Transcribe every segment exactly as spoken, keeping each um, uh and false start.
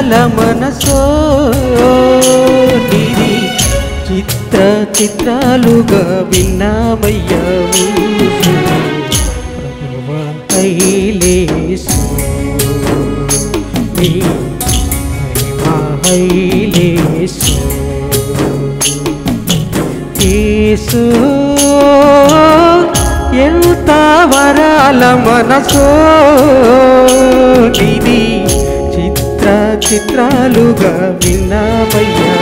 వరాల మనసో నిది చిత్ర చిత్రాలుగా విన్నామయ్యా ప్రభువా హైలేసు నీ మహిమా హైలేసు యేసు ఎంత వరాల మనసో నిది చిత్ర చిత్రాలుగా విన్నామయ్యా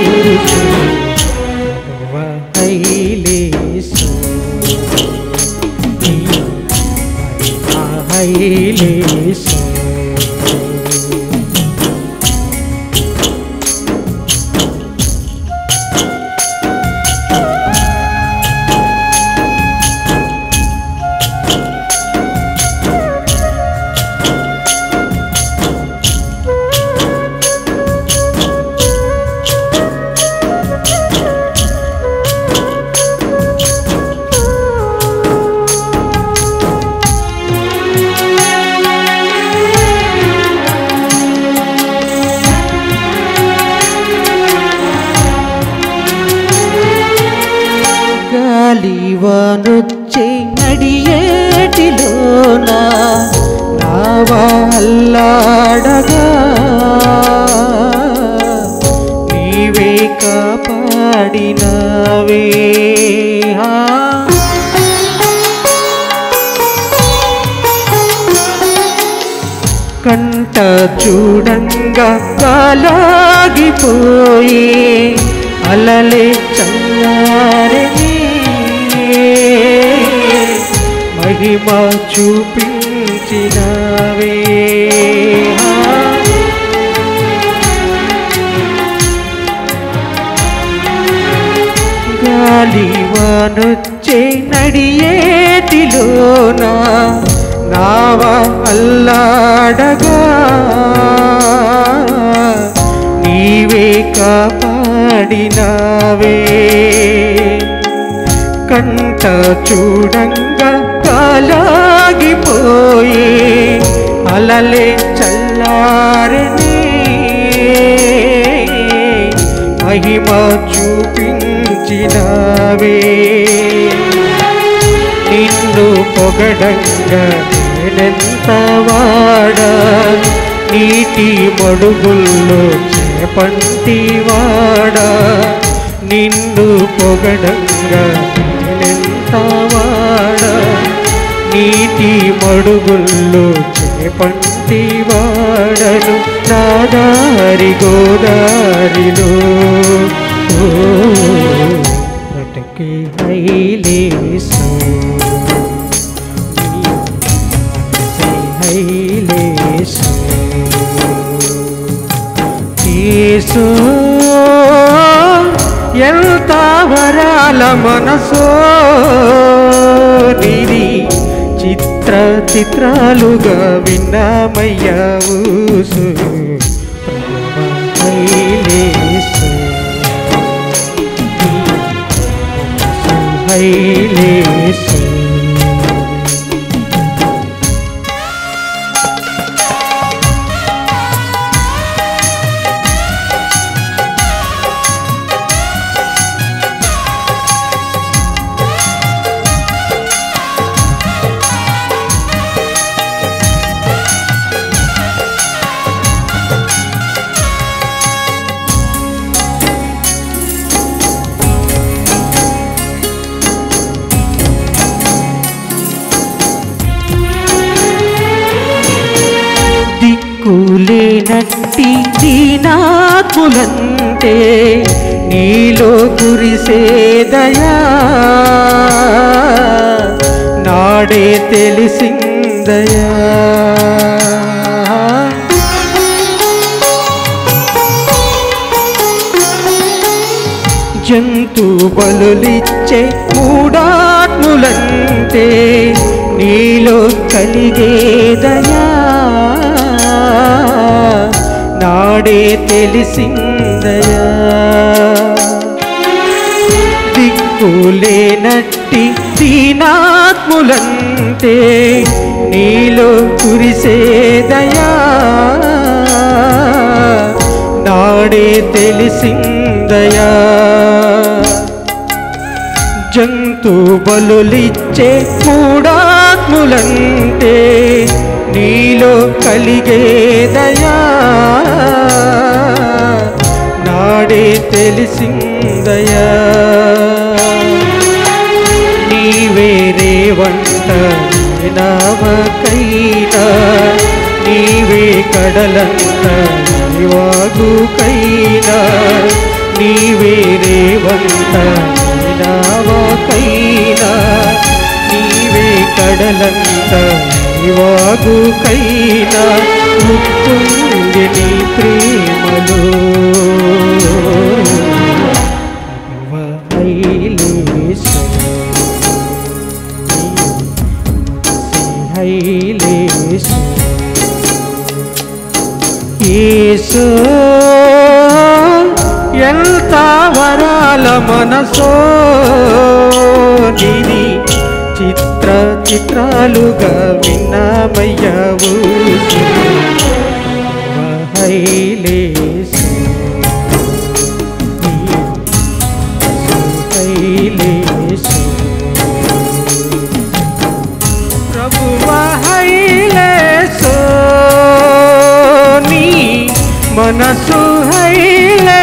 ప్రభువా హైలేసు నీ మహిమా హైలేసు గాలివానొచ్చే నడియేటిలోన నావా అల్లాడగా నీవే కాపాడినవే కంట చూడంగా కాలాగిపోయి అలలే చల్లారే మహిమ చూపించినవే గాలివానొచ్చే నడియేటిలోన నావా అల్లాడగా నీవే కాపాడినవే కంట చూడంగా కాలాగిపోయి అలలే చల్లారని మహిమ చూపించినవే నిన్ను పొగడంగా నేనెంత వాడా నీటి మడుగుల్లో చేపంటి వాడా నిన్ను పొగడంగా నేనెంత వాడా నీటి మడుగుల్లో చేపంటి వాడను నా దారి గోదారిలో బ్రతికే హైలేసు హైలేసు యేసు ఎంత వరాల మనసో నిది చిత్ర చిత్రాలుగా విన్నామయ్యా ఊసు ప్రభువా హైలేసు హైలేసు దిక్కులేనట్టి దీనాత్ములంటే నీలో కురిసేదయా నాడే తెలిసిందయా జంతు బలులిచ్చే మూడాత్ములంటే నీలో కలిగేదయా నాడే తెలిసిందయా దిక్కులేనట్టి దీనాత్ములంటే నీలో కురిసేదయా నాడే తెలిసిందయా. జంతు బలులిచ్చే మూడాత్ములంటే నీలో కలిగేదయా. నాడే తెలిసిందయా. నీవేరే వంట నామకైనా నీవే కడలంత వాగుకైనా నీవేరే వంట నామకైనా నీవే కడలంత వాగుకైనా ముక్తుంది నీ ప్రేమలో. యేసు ఎంత వరాల మనసో నిది చిత్ర చిత్రాలుగా విన్నామయ్యావు. హైలేసు హైలేసు ప్రభువా హైలేసు మనసు హైలే